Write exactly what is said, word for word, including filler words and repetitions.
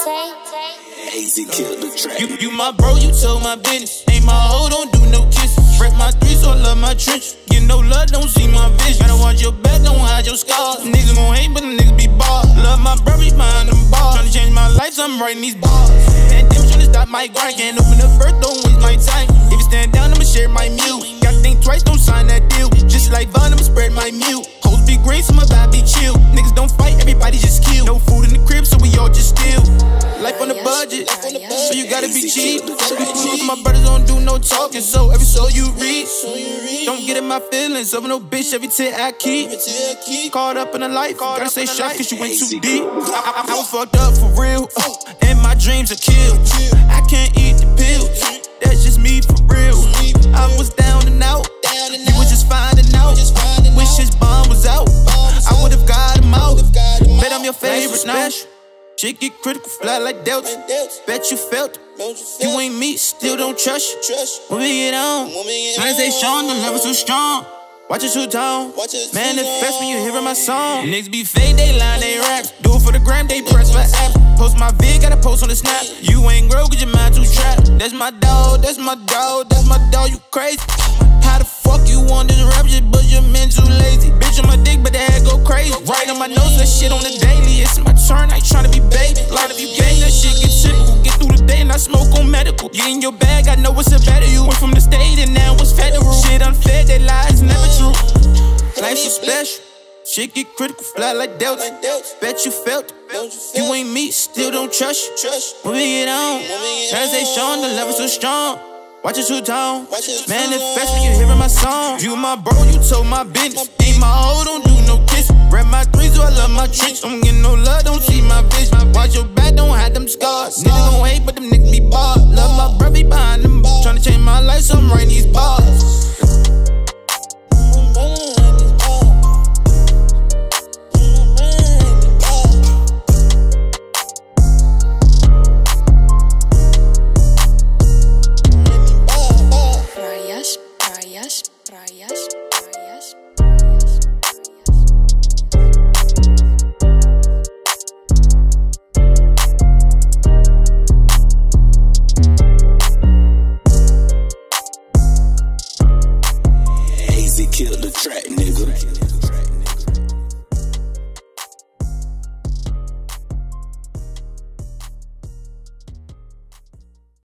A Z killed the track. You, you my bro, you told my business. Ain't my hoe, don't do no kisses. Rep my three, so I love my trench. Get no love, don't see my vision. Gotta watch your back, don't hide your scars. Niggas gon' hate, but them niggas be bars. Love my bro, he's behind them bars. Tryna change my life, so I'm writing these bars. And them tryna stop my grind. Can't open the first, don't waste my time. If you stand down, I'ma share my meal. Gotta think twice, don't sign that deal. Just like Von, I'ma spread my meal. Hoes be green, so my vibe be chill. Niggas don't fight, everybody just kill. No food in the crib, so we all just steal. Life on the budget, so you gotta be cheap. My brothers don't do no talking, so every soul you read. Don't get in my feelings over no bitch, every tear I keep. Caught up in a life, gotta stay sharp cause you went too deep. I, I, I was fucked up for real, uh, and my dreams are killed. I can't eat the pills, that's just me for real. I was down and out, you was just finding out. Wish his bomb was out, I would've got him out. Bet I'm your favorite now. Shit get critical, fly like Delta. Bet you felt it. You ain't me, still don't trust you. When we get on, I say Sean, the love is so strong. Watch it too tall. Manifest when you hearing my song. Niggas be fake, they line, they raps. Do it for the gram, they press for apps. Post my vid, gotta post on the snap. You ain't grow, cause your mind too trapped. That's my dog, that's my dog, that's my dog, you crazy. How the fuck you want this rap shit, but your men too lazy. Bitch on my dick, but that head go crazy. Right on my nose, that shit on the daily. It's my turn, I ain't tryna be baby. A lot of you gang, that shit get typical. Get through the day and I smoke on medical. Get in your bag, I know what's a better. You went from the state and now it's federal. Shit unfair, they lies never true. Life so special, shit get critical, fly like Delta. Bet you felt it. You ain't me, still don't trust you. When we get on, as they Sean, the level so strong. Watch it too tall, manifest when you hearing my song. You my bro, you told my business. Ain't my hoe, don't do no kiss. Rep my three, so I love my tricks. Don't get no love, don't see my vision. Watch your back, don't hide them scars. Niggas gon' hate, but them niggas be barred. Love my bro.